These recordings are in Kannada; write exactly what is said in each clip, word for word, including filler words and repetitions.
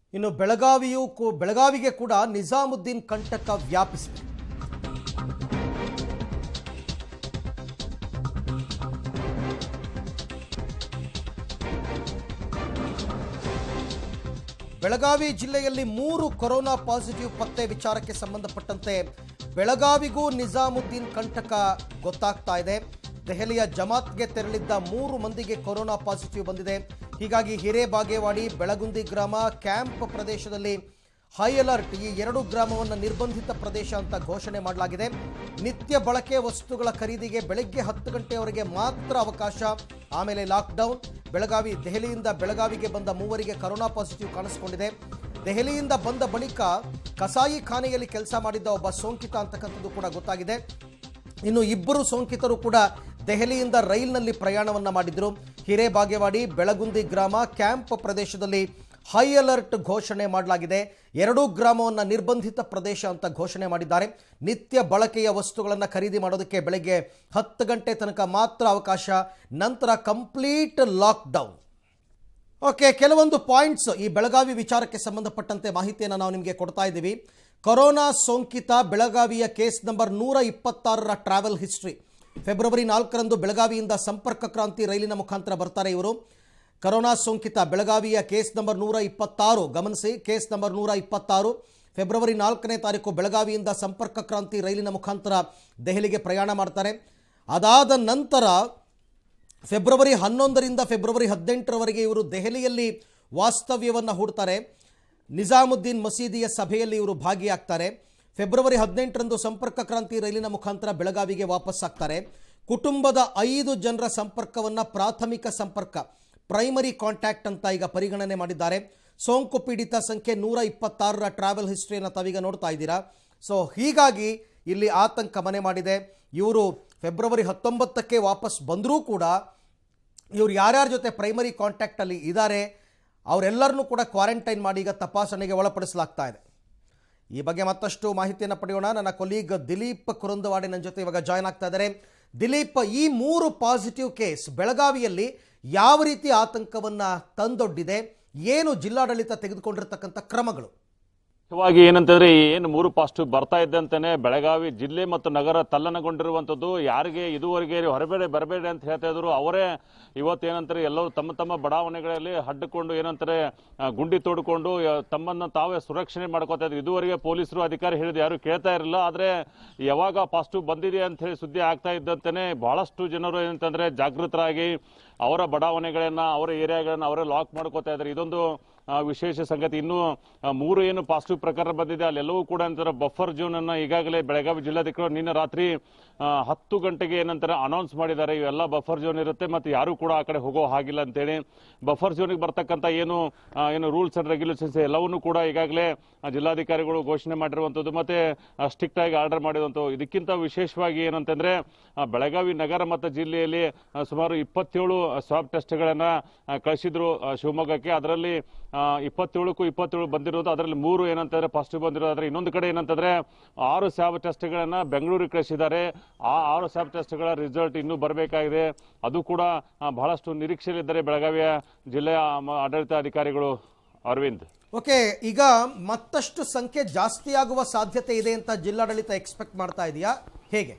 ಇನ್ನು ಬೆಳಗಾವಿಯೂ ಬೆಳಗಾವಿಗೆ ಕೂಡ ನಿಜಾಮುದ್ದೀನ್ ಕಂಟಕ ವ್ಯಾಪಿಸಿದೆ. ಬೆಳಗಾವಿ ಜಿಲ್ಲೆಯಲ್ಲಿ ಮೂರು ಕೊರೋನಾ ಪಾಸಿಟಿವ್ ಪತ್ತೆ ವಿಚಾರಕ್ಕೆ ಸಂಬಂಧಪಟ್ಟಂತೆ ಬೆಳಗಾವಿಗೂ ನಿಜಾಮುದ್ದೀನ್ ಕಂಟಕ ಗೊತ್ತಾಗ್ತಾ ಇದೆ. ದೆಹಲಿಯ ಜಮಾತ್ಗೆ ತೆರಳಿದ್ದ ಮೂರು ಮಂದಿಗೆ ಕೊರೋನಾ ಪಾಸಿಟಿವ್ ಬಂದಿದೆ. ಹೀಗಾಗಿ ಹಿರೇಬಾಗೇವಾಡಿ, ಬೆಳಗುಂದಿ ಗ್ರಾಮ, ಕ್ಯಾಂಪ್ ಪ್ರದೇಶದಲ್ಲಿ ಹೈ ಅಲರ್ಟ್, ಈ ಎರಡು ಗ್ರಾಮವನ್ನು ನಿರ್ಬಂಧಿತ ಪ್ರದೇಶ ಅಂತ ಘೋಷಣೆ ಮಾಡಲಾಗಿದೆ. ನಿತ್ಯ ಬಳಕೆ ವಸ್ತುಗಳ ಖರೀದಿಗೆ ಬೆಳಗ್ಗೆ ಹತ್ತು ಗಂಟೆಯವರೆಗೆ ಮಾತ್ರ ಅವಕಾಶ. ಆಮೇಲೆ ಲಾಕ್ಡೌನ್. ಬೆಳಗಾವಿ ದೆಹಲಿಯಿಂದ ಬೆಳಗಾವಿಗೆ ಬಂದ ಮೂವರಿಗೆ ಕೊರೋನಾ ಪಾಸಿಟಿವ್ ಕಾಣಿಸಿಕೊಂಡಿದೆ. ದೆಹಲಿಯಿಂದ ಬಂದ ಬಳಿಕ ಕಸಾಯಿ ಖಾನೆಯಲ್ಲಿ ಕೆಲಸ ಮಾಡಿದ್ದ ಒಬ್ಬ ಸೋಂಕಿತ ಅಂತಕ್ಕಂಥದ್ದು ಕೂಡ ಗೊತ್ತಾಗಿದೆ. ಇನ್ನು ಇಬ್ಬರು ಸೋಂಕಿತರು ಕೂಡ ದೆಹಲಿಯಿಂದ ರೈಲ್ನಲ್ಲಿ ಪ್ರಯಾಣವನ್ನು ಮಾಡಿದ್ರು. ಹಿರೇಬಾಗೇವಾಡಿ, ಬೆಳಗುಂದಿ ಗ್ರಾಮ, ಕ್ಯಾಂಪ್ ಪ್ರದೇಶದಲ್ಲಿ ಹೈ ಅಲರ್ಟ್ ಘೋಷಣೆ ಮಾಡಲಾಗಿದೆ. ಎರಡೂ ಗ್ರಾಮವನ್ನು ನಿರ್ಬಂಧಿತ ಪ್ರದೇಶ ಅಂತ ಘೋಷಣೆ ಮಾಡಿದ್ದಾರೆ. ನಿತ್ಯ ಬಳಕೆಯ ವಸ್ತುಗಳನ್ನು ಖರೀದಿ ಮಾಡೋದಕ್ಕೆ ಬೆಳಗ್ಗೆ ಹತ್ತು ಗಂಟೆ ತನಕ ಮಾತ್ರ ಅವಕಾಶ, ನಂತರ ಕಂಪ್ಲೀಟ್ ಲಾಕ್ಡೌನ್. ಓಕೆ, ಕೆಲವೊಂದು ಪಾಯಿಂಟ್ಸ್ ಈ ಬೆಳಗಾವಿ ವಿಚಾರಕ್ಕೆ ಸಂಬಂಧಪಟ್ಟಂತೆ ಮಾಹಿತಿಯನ್ನು ನಾವು ನಿಮಗೆ ಕೊಡ್ತಾ ಇದ್ದೀವಿ. ಕೊರೋನಾ ಸೋಂಕಿತ ಬೆಳಗಾವಿಯ ಕೇಸ್ ನಂಬರ್ ನೂರ ಇಪ್ಪತ್ತಾರರ ಟ್ರಾವೆಲ್ ಹಿಸ್ಟ್ರಿ. ಫೆಬ್ರವರಿ ನಾಲ್ಕರಂದು ಬೆಳಗಾವಿಯಿಂದ ಸಂಪರ್ಕ ಕ್ರಾಂತಿ ರೈಲಿನ ಮುಖಾಂತರ ಬರ್ತಾರೆ ಇವರು. ಕೊರೋನಾ ಸೋಂಕಿತ ಬೆಳಗಾವಿಯ ಕೇಸ್ ನಂಬರ್ ನೂರ ಇಪ್ಪತ್ತಾರು, ಗಮನಿಸಿ, ಕೇಸ್ ನಂಬರ್ ನೂರ ಇಪ್ಪತ್ತಾರು. ಫೆಬ್ರವರಿ ನಾಲ್ಕನೇ ತಾರೀಕು ಬೆಳಗಾವಿಯಿಂದ ಸಂಪರ್ಕ ಕ್ರಾಂತಿ ರೈಲಿನ ಮುಖಾಂತರ ದೆಹಲಿಗೆ ಪ್ರಯಾಣ ಮಾಡ್ತಾರೆ. ಅದಾದ ನಂತರ ಫೆಬ್ರವರಿ ಹನ್ನೊಂದರಿಂದ ಫೆಬ್ರವರಿ ಹದಿನೆಂಟರವರೆಗೆ ಇವರು ದೆಹಲಿಯಲ್ಲಿ ವಾಸ್ತವ್ಯವನ್ನು ಹೂಡ್ತಾರೆ. ನಿಜಾಮುದ್ದೀನ್ ಮಸೀದಿಯ ಸಭೆಯಲ್ಲಿ ಇವರು ಭಾಗಿಯಾಗ್ತಾರೆ. ಫೆಬ್ರವರಿ ಹದಿನೆಂಟರಂದು ಸಂಪರ್ಕ ಕ್ರಾಂತಿ ರೈಲಿನ ಮುಖಾಂತರ ಬೆಳಗಾವಿಗೆ ವಾಪಸ್ ಆಗ್ತಾರೆ. ಕುಟುಂಬದ ಐದು ಜನರ ಸಂಪರ್ಕವನ್ನು ಪ್ರಾಥಮಿಕ ಸಂಪರ್ಕ, ಪ್ರೈಮರಿ ಕಾಂಟ್ಯಾಕ್ಟ್ ಅಂತ ಈಗ ಪರಿಗಣನೆ ಮಾಡಿದ್ದಾರೆ. ಸೋಂಕು ಪೀಡಿತ ಸಂಖ್ಯೆ ನೂರ ಇಪ್ಪತ್ತಾರರ ಟ್ರಾವೆಲ್ ಹಿಸ್ಟ್ರಿಯನ್ನು ತಾವೀಗ ನೋಡ್ತಾ ಇದ್ದೀರಾ. ಸೊ ಹೀಗಾಗಿ ಇಲ್ಲಿ ಆತಂಕ ಮನೆ ಮಾಡಿದೆ. ಇವರು ಫೆಬ್ರವರಿ ಹತ್ತೊಂಬತ್ತಕ್ಕೆ ವಾಪಸ್ ಬಂದರೂ ಕೂಡ ಇವರು ಯಾರ್ಯಾರ ಜೊತೆ ಪ್ರೈಮರಿ ಕಾಂಟ್ಯಾಕ್ಟಲ್ಲಿ ಇದ್ದಾರೆ ಅವರೆಲ್ಲರನ್ನೂ ಕೂಡ ಕ್ವಾರಂಟೈನ್ ಮಾಡಿ ಈಗ ತಪಾಸಣೆಗೆ ಒಳಪಡಿಸಲಾಗ್ತಾ ಇದೆ. ಈ ಬಗ್ಗೆ ಮತ್ತಷ್ಟು ಮಾಹಿತಿಯನ್ನು ಪಡೆಯೋಣ. ನನ್ನ ಕೊಲೀಗ್ ದಿಲೀಪ್ ಕುರುಂದವಾಡೆ ನನ್ನ ಜೊತೆ ಇವಾಗ ಜಾಯ್ನ್ ಆಗ್ತಾ ಇದ್ದಾರೆ. ದಿಲೀಪ್, ಈ ಮೂರು ಪಾಸಿಟಿವ್ ಕೇಸ್ ಬೆಳಗಾವಿಯಲ್ಲಿ ಯಾವ ರೀತಿ ಆತಂಕವನ್ನು ತಂದೊಡ್ಡಿದೆ? ಏನು ಜಿಲ್ಲಾಡಳಿತ ತೆಗೆದುಕೊಂಡಿರ್ತಕ್ಕಂಥ ಕ್ರಮಗಳು? ಮುಖ್ಯವಾಗಿ ಏನಂತಂದ್ರೆ ಏನು ಮೂರು ಪಾಸಿಟಿವ್ ಬರ್ತಾ ಇದ್ದಂತಾನೆ ಬೆಳಗಾವಿ ಜಿಲ್ಲೆ ಮತ್ತು ನಗರ ತಲ್ಲಣಗೊಂಡಿರುವಂತದ್ದು. ಯಾರಿಗೆ ಇದುವರೆಗೆ ಹೊರಬೇಡ ಬರಬೇಡ ಅಂತ ಹೇಳ್ತಾ ಇದ್ರು, ಅವರೇ ಇವತ್ತೇನಂತಾರೆ ಎಲ್ಲರೂ ತಮ್ಮ ತಮ್ಮ ಬಡಾವಣೆಗಳಲ್ಲಿ ಹಡ್ಕೊಂಡು ಏನಂತಾರೆ ಗುಂಡಿ ತೋಡ್ಕೊಂಡು ತಮ್ಮನ್ನ ತಾವೇ ಸುರಕ್ಷಣೆ ಮಾಡ್ಕೋತಾ ಇದ್ರು. ಇದುವರೆಗೆ ಪೊಲೀಸರು ಅಧಿಕಾರಿ ಹೇಳಿದ್ರು ಯಾರು ಕೇಳ್ತಾ ಇರಲಿಲ್ಲ. ಆದ್ರೆ ಯಾವಾಗ ಪಾಸಿಟಿವ್ ಬಂದಿದೆ ಅಂತ ಹೇಳಿ ಸುದ್ದಿ ಆಗ್ತಾ ಇದ್ದಂತಾನೆ ಬಹಳಷ್ಟು ಜನರು ಏನಂತಂದ್ರೆ ಜಾಗೃತರಾಗಿ ಅವರ ಬಡಾವಣೆಗಳನ್ನ, ಅವರ ಏರಿಯಾಗಳನ್ನ ಅವರೇ ಲಾಕ್ ಮಾಡ್ಕೋತಾ ಇದ್ದಾರೆ. ಇದೊಂದು ವಿಶೇಷ ಸಂಗತಿ. ಇನ್ನು ಮೂರು ಏನು ಪಾಸಿಟಿವ್ ಪ್ರಕರಣ ಬಂದಿದೆ ಅಲ್ಲೆಲ್ಲವೂ ಕೂಡ ಏನಂತಾರೆ ಬಫರ್ ಝೋನ್ ಅನ್ನ ಈಗಾಗಲೇ ಬೆಳಗಾವಿ ಜಿಲ್ಲಾಧಿಕಾರಿ ನಿನ್ನೆ ರಾತ್ರಿ ಹತ್ತು ಗಂಟೆಗೆ ಏನಂತಾರೆ ಅನೌನ್ಸ್ ಮಾಡಿದ್ದಾರೆ. ಇವೆಲ್ಲ ಬಫರ್ ಝೋನ್ ಇರುತ್ತೆ ಮತ್ತೆ ಯಾರು ಕೂಡ ಆ ಕಡೆ ಹೋಗೋ ಹಾಗಿಲ್ಲ ಅಂತೇಳಿ. ಬಫರ್ ಝೋನ್ಗೆ ಬರ್ತಕ್ಕಂಥ ಏನು ಏನು ರೂಲ್ಸ್ ಅಂಡ್ ರೆಗ್ಯುಲೇಷನ್ಸ್ ಎಲ್ಲವನ್ನೂ ಕೂಡ ಈಗಾಗಲೇ ಜಿಲ್ಲಾಧಿಕಾರಿಗಳು ಘೋಷಣೆ ಮಾಡಿರುವಂಥದ್ದು ಮತ್ತೆ ಸ್ಟ್ರಿಕ್ಟ್ ಆಗಿ ಆರ್ಡರ್ ಮಾಡಿರುವಂಥದ್ದು. ಇದಕ್ಕಿಂತ ವಿಶೇಷವಾಗಿ ಏನಂತಂದ್ರೆ ಬೆಳಗಾವಿ ನಗರ ಮತ್ತು ಜಿಲ್ಲೆಯಲ್ಲಿ ಸುಮಾರು ಇಪ್ಪತ್ತೇಳು ಸ್ವಾಬ್ ಟೆಸ್ಟ್ಗಳನ್ನ ಕಳಿಸಿದ್ರು ಶಿವಮೊಗ್ಗಕ್ಕೆ. ಅದರಲ್ಲಿ ಇಪ್ಪತ್ತೇಳಕ್ಕೂ ಇಪ್ಪತ್ತೇಳು ಬಂದಿರೋದು, ಅದರಲ್ಲಿ ಮೂರು ಏನಂತಂದ್ರೆ ಪಾಸಿಟಿವ್ ಬಂದಿರೋದು. ಆದ್ರೆ ಇನ್ನೊಂದು ಕಡೆ ಏನಂತಂದ್ರೆ ಆರು ಸ್ಯಾಬ್ ಟೆಸ್ಟ್ಗಳನ್ನ ಬೆಂಗಳೂರಿಗೆ ಕಳಿಸಿದ್ದಾರೆ. ಆ ಆರು ಸ್ಯಾಬ್ ಟೆಸ್ಟ್ಗಳ ರಿಸಲ್ಟ್ ಇನ್ನೂ ಬರಬೇಕಾಗಿದೆ. ಅದು ಕೂಡ ಬಹಳಷ್ಟು ನಿರೀಕ್ಷೆಯಲ್ಲಿದ್ದಾರೆ ಬೆಳಗಾವಿಯ ಜಿಲ್ಲೆಯ ಆಡಳಿತ ಅಧಿಕಾರಿಗಳು. ಅರವಿಂದ್, ಓಕೆ, ಈಗ ಮತ್ತಷ್ಟು ಸಂಖ್ಯೆ ಜಾಸ್ತಿ ಆಗುವ ಸಾಧ್ಯತೆ ಇದೆ ಅಂತ ಜಿಲ್ಲಾಡಳಿತ ಎಕ್ಸ್ಪೆಕ್ಟ್ ಮಾಡ್ತಾ ಇದೆಯಾ, ಹೇಗೆ?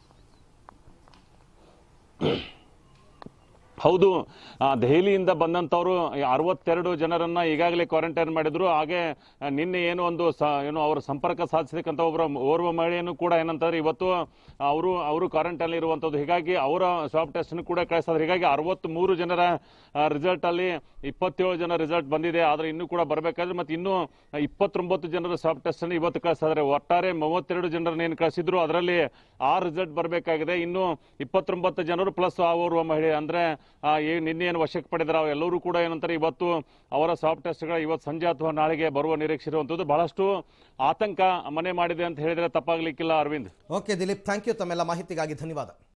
ಹೌದು, ದೆಹಲಿಯಿಂದ ಬಂದಂತವರು ಅರವತ್ತೆರಡು ಜನರನ್ನ ಈಗಾಗಲೇ ಕ್ವಾರಂಟೈನ್ ಮಾಡಿದ್ರು. ಹಾಗೆ ನಿನ್ನೆ ಏನು ಒಂದು ಏನು ಅವರ ಸಂಪರ್ಕ ಸಾಧಿಸತಕ್ಕಂಥ ಒಬ್ಬರ ಓರ್ವ ಮಹಿಳೆಯನ್ನು ಕೂಡ ಏನಂತಂದ್ರೆ ಇವತ್ತು ಅವರು ಅವರು ಕ್ವಾರಂಟೈನ್ ಇರುವಂತದ್ದು. ಹೀಗಾಗಿ ಅವರ ಸ್ವಾಬ್ ಟೆಸ್ಟ್ ಕೂಡ ಕಳಿಸಿದ್ರು. ಹೀಗಾಗಿ ಅರವತ್ತ್ ಮೂರು ಜನರ ರಿಸಲ್ಟ್ ಅಲ್ಲಿ ಇಪ್ಪತ್ತೇಳು ಜನ ರಿಸಲ್ಟ್ ಬಂದಿದೆ. ಆದ್ರೆ ಇನ್ನೂ ಕೂಡ ಬರಬೇಕಾದ್ರೆ ಮತ್ತೆ ಇನ್ನೂ ಇಪ್ಪತ್ತೊಂಬತ್ತು ಜನರ ಸ್ವಾಬ್ ಟೆಸ್ಟ್ ಅನ್ನು ಇವತ್ತು ಕಳಿಸಿದ್ರೆ ಒಟ್ಟಾರೆ ಮೂವತ್ತೆರಡು ಜನರನ್ನ ಏನು ಕಳಿಸಿದ್ರು ಅದರಲ್ಲಿ ಆ ರಿಸಲ್ಟ್ ಬರಬೇಕಾಗಿದೆ. ಇನ್ನು ಇಪ್ಪತ್ತೊಂಬತ್ತು ಜನರು ಪ್ಲಸ್ ಆ ಓರ್ವ ಮಹಿಳೆ ಅಂದ್ರೆ ನಿನ್ನೆ ಏನು ವಶಕ್ಕೆ ಪಡೆದರೆ ಅವೆಲ್ಲರೂ ಕೂಡ ಏನಂತಾರೆ ಇವತ್ತು ಅವರ ಸ್ವಾಬ್ ಟೆಸ್ಟ್ಗಳ ಇವತ್ತು ಸಂಜೆ ಅಥವಾ ನಾಳೆಗೆ ಬರುವ ನಿರೀಕ್ಷೆ ಇರುವಂತದ್ದು. ಬಹಳಷ್ಟು ಆತಂಕ ಮನೆ ಮಾಡಿದೆ ಅಂತ ಹೇಳಿದ್ರೆ ತಪ್ಪಾಗ್ಲಿಕ್ಕಿಲ್ಲ. Arvind, okay Dilip, thank you. ತಮ್ಮೆಲ್ಲ ಮಾಹಿತಿಗಾಗಿ ಧನ್ಯವಾದ.